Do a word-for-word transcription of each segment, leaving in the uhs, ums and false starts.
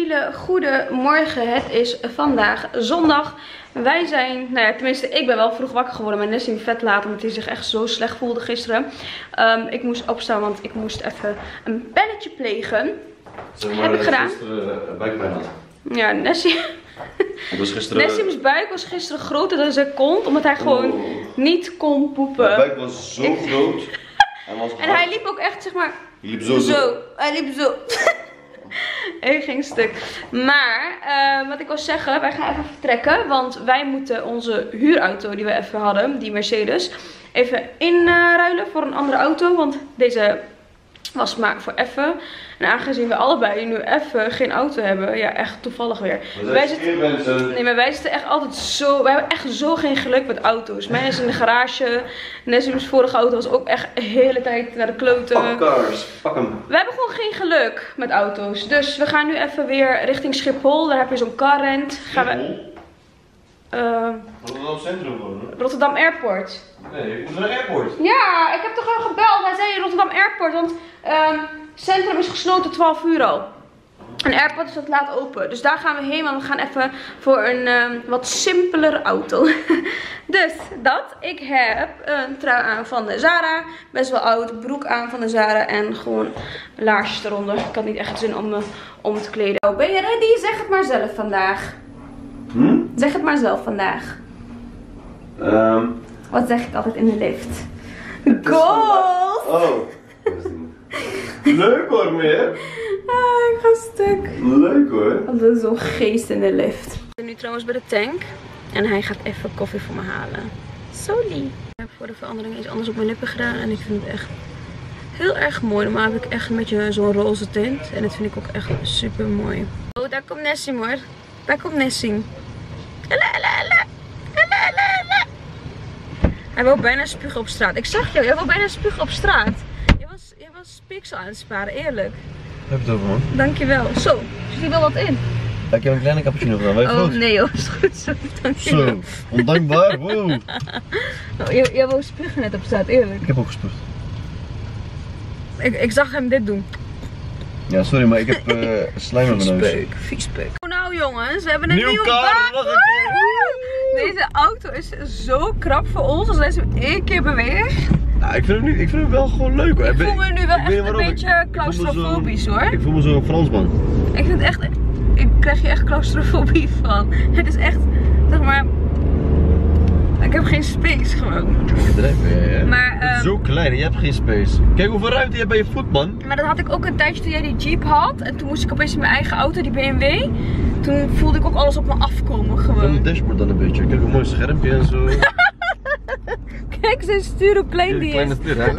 hele goede morgen. Het is vandaag zondag. Wij zijn, nou ja, tenminste ik ben wel vroeg wakker geworden. Maar Nessim vet laat, omdat hij zich echt zo slecht voelde gisteren. Um, ik moest opstaan, want ik moest even een belletje plegen. Zeg maar, heb ik gedaan. Gisteren uh, buikpijn had. Ja, Nessim. Was gisteren... Nessim's buik was gisteren groter dan zijn kont, omdat hij gewoon oh. niet kon poepen. Mijn buik was zo ik... groot. Hij was en hij liep ook echt, zeg maar, hij liep zo, zo. zo. Hij liep zo. Hij ging stuk. Maar, uh, wat ik wil zeggen, wij gaan even vertrekken. Want wij moeten onze huurauto die we even hadden, die Mercedes, even inruilen uh, voor een andere auto. Want deze was maar voor even. En aangezien we allebei nu even geen auto hebben, ja, echt toevallig weer. Wij zitten, nee, maar wij zitten echt altijd zo, wij hebben echt zo geen geluk met auto's. Mijn is in de garage. Nessim's vorige auto was ook echt de hele tijd naar de kloten. Fuck cars, fuck hem. We hebben gewoon geen geluk met auto's. Dus we gaan nu even weer richting Schiphol. Daar heb je zo'n carrent. Gaan we... Uh, Rotterdam Centrum wonen? Rotterdam Airport. Nee, ik moet naar de airport. Ja, ik heb toch al gebeld. Hij zei Rotterdam Airport, want um, Centrum is gesloten twaalf uur al. En Airport is wat laat open. Dus daar gaan we heen, want we gaan even voor een um, wat simpeler auto. Dus dat. Ik heb een trui aan van de Zara. Best wel oud. Broek aan van de Zara. En gewoon laarsjes eronder. Ik had niet echt zin om me om te kleden. Oh, ben je ready? Zeg het maar zelf vandaag. Hm? Zeg het maar zelf vandaag. Um, Wat zeg ik altijd in de lift? Goals! Oh. Leuk hoor, meer. Ah, ik ga stuk. Leuk hoor. Dat is zo'n geest in de lift. Ik ben nu trouwens bij de tank. En hij gaat even koffie voor me halen. So lief. Ik heb voor de verandering iets anders op mijn lippen gedaan. En ik vind het echt heel erg mooi. Normaal heb ik echt een beetje zo'n roze tint. En dat vind ik ook echt super mooi. Oh, daar komt Nessim hoor. Daar komt Nessim. Hij wil bijna spugen op straat. Ik zag jou, jij wil bijna spugen op straat. Jij was, jij was pixel aan het sparen, eerlijk. Heb je het over man? Dankjewel. Zo, zit hier wel wat in? Ja, ik heb een kleine cappuccino gedaan, weet je Oh goed? nee joh, is goed zo. Dankjewel. Zo, ondankbaar, wow. Oh, jij, jij wou spugen net op straat, eerlijk. Ik heb ook gespuugd. Ik, ik zag hem dit doen. Ja, sorry, maar ik heb uh, slijm in mijn neus. Viespeuk, viespeuk. Oh, nou jongens, we hebben een Nieuw nieuwe kar, baan. nog een keer. Deze auto is zo krap voor ons als deze hem één keer beweegt. Nou, ik vind hem, niet, ik vind hem wel gewoon leuk hoor. Ik voel me nu wel echt een ik, beetje claustrofobisch hoor. Ik voel me zo'n Fransman. Ik vind het echt, ik krijg hier echt claustrofobie van. Het is echt, zeg maar, ik heb geen space gewoon. Bedrijf, ja, ja. Maar, het is um, zo klein en je hebt geen space. Kijk hoeveel ruimte je hebt bij je voet man. Maar dat had ik ook een tijdje toen jij die Jeep had. En toen moest ik opeens in mijn eigen auto, die B M W. Toen voelde ik ook alles op me afkomen gewoon. Van het dashboard dan een beetje. Kijk hoe mooi schermpje en zo. Kijk zijn stuur hoe klein die kleine is. stuur, hè?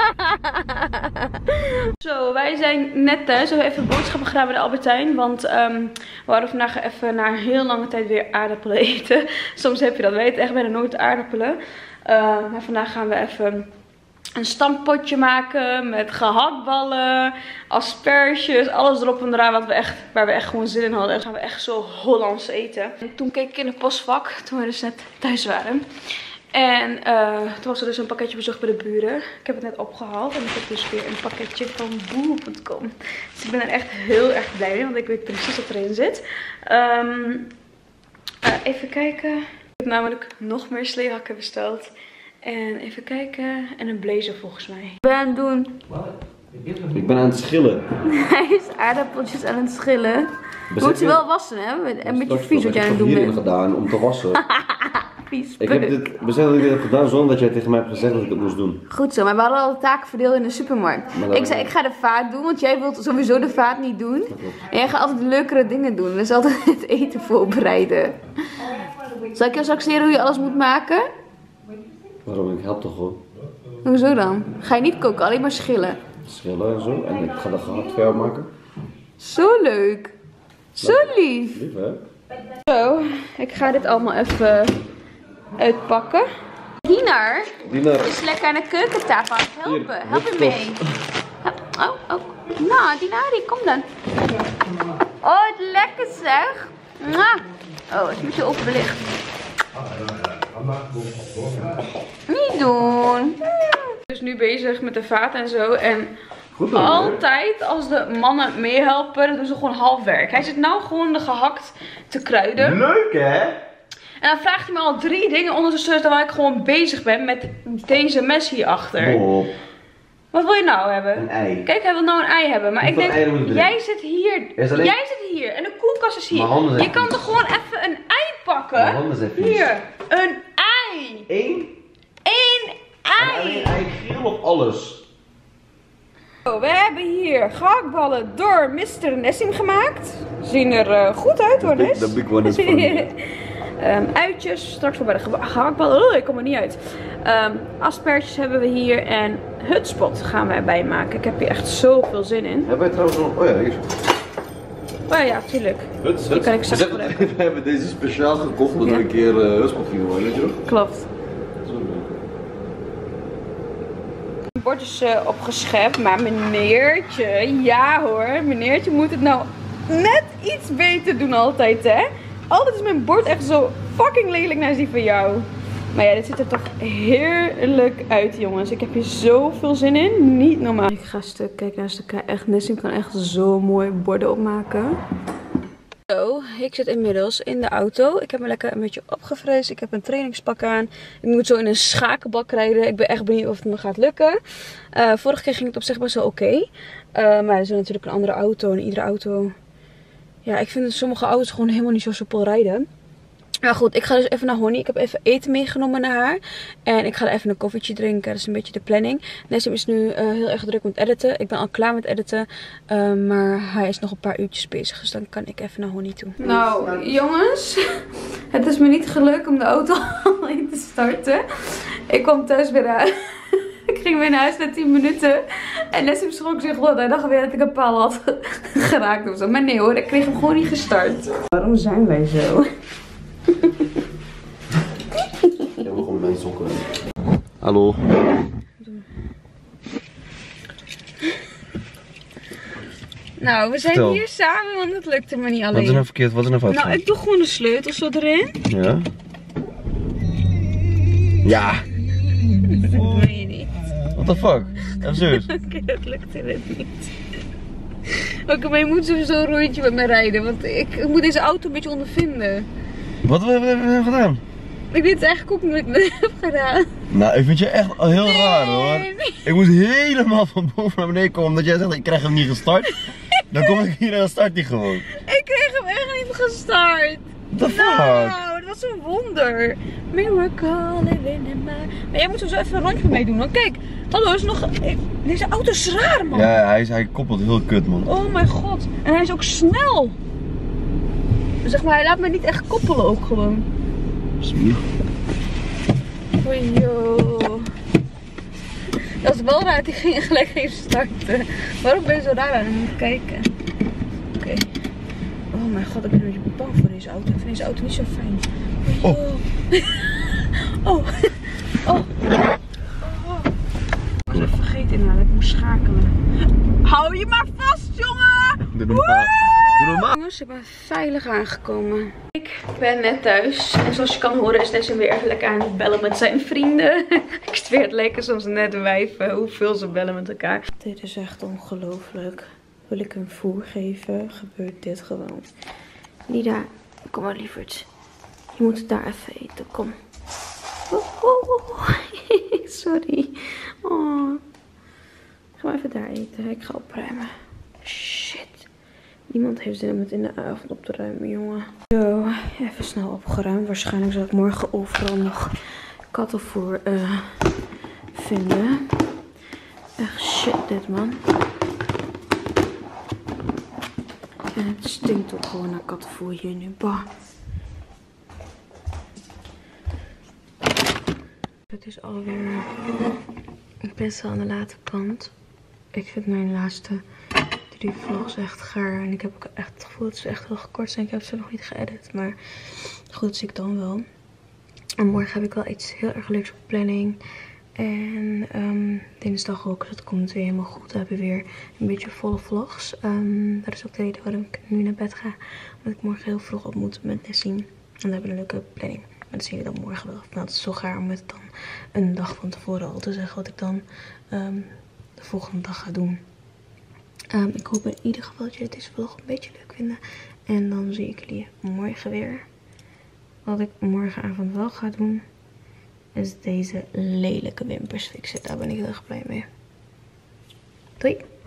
Zo, wij zijn net thuis. We hebben even boodschappen gedaan bij de Albert Heijn. Want um, we hadden vandaag even na een heel lange tijd weer aardappelen eten. Soms heb je dat, weet echt bijna nooit aardappelen. Uh, maar vandaag gaan we even een stampotje maken met gehaktballen, asperges, alles erop en eraan wat we echt, waar we echt gewoon zin in hadden. En dan gaan we echt zo Hollands eten. En toen keek ik in het postvak, toen we dus net thuis waren. En uh, toen was er dus een pakketje bezocht bij de buren. Ik heb het net opgehaald en ik heb dus weer een pakketje van bol punt com. Dus ik ben er echt heel erg blij mee, want ik weet precies wat erin zit. Um, uh, even kijken. Ik heb namelijk nog meer sleehakken besteld. En even kijken. En een blazer volgens mij. Ik ben aan het doen. Wat? Ik ben aan het schillen. Hij is aardappeltjes aan het schillen. Je moet ze wel wassen hè. Een beetje vies wat jij aan het doen bent. Ik heb het gedaan om te wassen. Vies. Ik heb dit beseft dat ik dit heb gedaan zonder dat jij tegen mij hebt gezegd dat ik het moest doen. Goed zo, maar we hadden al de taken verdeeld in de supermarkt. Ik zei ik ga de vaat doen, want jij wilt sowieso de vaat niet doen. En jij gaat altijd leukere dingen doen. Dus altijd het eten voorbereiden. Zal ik jou straks leren hoe je alles moet maken? Waarom? Ik help toch gewoon. Hoezo dan? Ga je niet koken, alleen maar schillen. Schillen en zo. En ik ga de gehakt voor jou maken. Zo leuk. Zo lief. Lief hè? Zo, ik ga dit allemaal even uitpakken. Dinar, Dinar is lekker aan de keukentafel aan het helpen. Hier, Help me mee. Oh, oh. Nou, Dinari, kom dan. Oh, het lekker zeg. Mwah. Oh, het moet je overbelicht. Niet doen. Dus nu bezig met de vaat en zo. En Goed dan, altijd als de mannen meehelpen, dan doen ze gewoon half werk. Hij zit nou gewoon de gehakt te kruiden. Leuk hè? En dan vraagt hij me al drie dingen ondertussen terwijl ik gewoon bezig ben met deze mes hierachter. Bob. Wat wil je nou hebben? Een ei. Kijk, hij wil nou een ei hebben. Maar Hoeveel ik eieren moet denk, je erin? jij zit hier. Alleen... Jij zit hier. En de koelkast is hier. Mijn handen zijn Je kan vies. toch gewoon even een ei pakken? Mijn handen zijn vies. Hier, een ei. Eén? Eén En ei. alleen ei grill of alles? Oh, we hebben hier gehaktballen door mister Nessim gemaakt. Zien er uh, goed uit hoor, Nes. The big one is funny. um, uitjes, straks voor bij de ge gehaktballen. Oh, ik kom er niet uit. Um, asperges hebben we hier en hutspot gaan we erbij maken. Ik heb hier echt zoveel zin in. Hebben wij trouwens nog... Oh ja, hier. Oh ja, tuurlijk. Huts, Die kan ik huts. straks We gebruiken. we hebben deze speciaal gekocht omdat Ja. we een keer uh, hutspot gingen worden, weet je nog? Klopt. Het bord is uh, opgeschept, maar meneertje, ja hoor, meneertje moet het nou net iets beter doen altijd, hè? Altijd is mijn bord echt zo fucking lelijk naast die van jou. Maar ja, dit ziet er toch heerlijk uit, jongens. Ik heb hier zoveel zin in, niet normaal. Ik ga stuk, kijk naar stuk, echt, Nessim kan echt zo mooi borden opmaken. Zo, ik zit inmiddels in de auto. Ik heb me lekker een beetje opgefrist. Ik heb een trainingspak aan. Ik moet zo in een schakenbak rijden. Ik ben echt benieuwd of het me gaat lukken. Uh, vorige keer ging het op zich best wel oké. Okay. Uh, maar er is natuurlijk een andere auto. En iedere auto... Ja, ik vind sommige auto's gewoon helemaal niet zo soepel rijden. Maar goed, ik ga dus even naar Honey. Ik heb even eten meegenomen naar haar. En ik ga er even een koffietje drinken. Dat is een beetje de planning. Nessim is nu uh, heel erg druk met editen. Ik ben al klaar met editen. Uh, maar hij is nog een paar uurtjes bezig. Dus dan kan ik even naar Honey toe. Nou, jongens. Het is me niet gelukt om de auto al in te starten. Ik kwam thuis weer uit. Ik ging weer naar huis na tien minuten. En Nessim schrok zich rond. Hij dacht weer dat ik een paal had geraakt of zo. Maar nee hoor, ik kreeg hem gewoon niet gestart. Waarom zijn wij zo? Ja, we gewoon mijn sokken. Hallo. Nou, we zijn Vertel. hier samen, want het lukte me niet alleen. Wat is er nou verkeerd? Wat is er nou fout? Nou, ik doe gewoon de sleutels zo erin. Ja? Ja. Dat meen je niet. What the fuck? Even serieus. Oké, okay, dat lukte het niet. Oké, okay, maar je moet sowieso een rondje met me rijden, want ik, ik moet deze auto een beetje ondervinden. Wat hebben we gedaan? Ik weet eigenlijk ook niet wat ik net heb gedaan. Nou, ik vind je echt heel nee, raar hoor. Nee. Ik moest helemaal van boven naar beneden komen omdat jij zegt ik krijg hem niet gestart. Dan kom ik hier en dan start hij gewoon. Ik kreeg hem echt niet gestart. What the fuck? Nou, dat was een wonder. Miracle living in my... Maar jij moet sowieso even een rondje met mij doen. Want kijk, hallo, is nog... Deze auto is raar, man. Ja, hij, is, hij koppelt heel kut, man. Oh mijn god. En hij is ook snel. Zeg maar, hij laat me niet echt koppelen ook gewoon. Smier. Oh joh. Dat is wel raar, die ging gelijk even starten. Waarom ben je zo raar aan hem kijken? Oké. Okay. Oh mijn god, ik ben een beetje bang voor deze auto. Ik vind deze auto niet zo fijn. Oh. Oh. Oh. Oh. Ik was even vergeten inderdaad, ik moest schakelen. Hou je maar vast, jongen! Doe normaal. Doe normaal. Jongens, ik ben veilig aangekomen. Ik ben net thuis. En zoals je kan horen is Nessim weer even lekker aan het bellen met zijn vrienden. Ik zweer, het lijken soms net wijven hoeveel ze bellen met elkaar. Dit is echt ongelooflijk. Wil ik hem voer geven, gebeurt dit gewoon. Lida, kom maar lieverd. Je moet daar even eten, kom. Oh, oh, oh. Sorry. Oh. Ga maar even daar eten. Ik ga opruimen. Shit. Niemand heeft zin om het in de avond op te ruimen, jongen. Zo, even snel opgeruimd. Waarschijnlijk zal ik morgen overal nog kattenvoer uh, vinden. Echt shit dit, man. En het stinkt ook gewoon naar kattenvoer hier nu. Bah. Het is alweer best wel aan de late kant. Ik vind mijn laatste drie vlogs echt gaar. En ik heb ook echt het gevoel dat ze echt heel gekort zijn. Ik heb ze nog niet geëdit. Maar goed, dat zie ik dan wel. En morgen heb ik wel iets heel erg leuks op planning. En um, dinsdag ook. Dat komt weer helemaal goed. We hebben weer een beetje volle vlogs. Um, dat is ook de reden waarom ik nu naar bed ga. Omdat ik morgen heel vroeg op moet met Nessim. En dan hebben we een leuke planning. Maar dat zien we dan morgen wel. Nou, het is zo gaar om het dan een dag van tevoren al te zeggen wat ik dan um, de volgende dag ga doen. Um, ik hoop in ieder geval dat jullie deze vlog een beetje leuk vinden. En dan zie ik jullie morgen weer. Wat ik morgenavond wel ga doen, is deze lelijke wimpers fixen. Daar ben ik heel erg blij mee. Doei!